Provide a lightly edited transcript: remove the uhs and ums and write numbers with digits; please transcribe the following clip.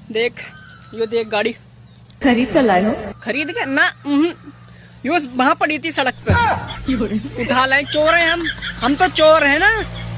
देख, यो देख गाड़ी खरीद कर लाए हो? खरीद के ना, यो वहां पड़ी थी सड़क पे, उठा लाए। चोर हैं हम तो चोर है ना।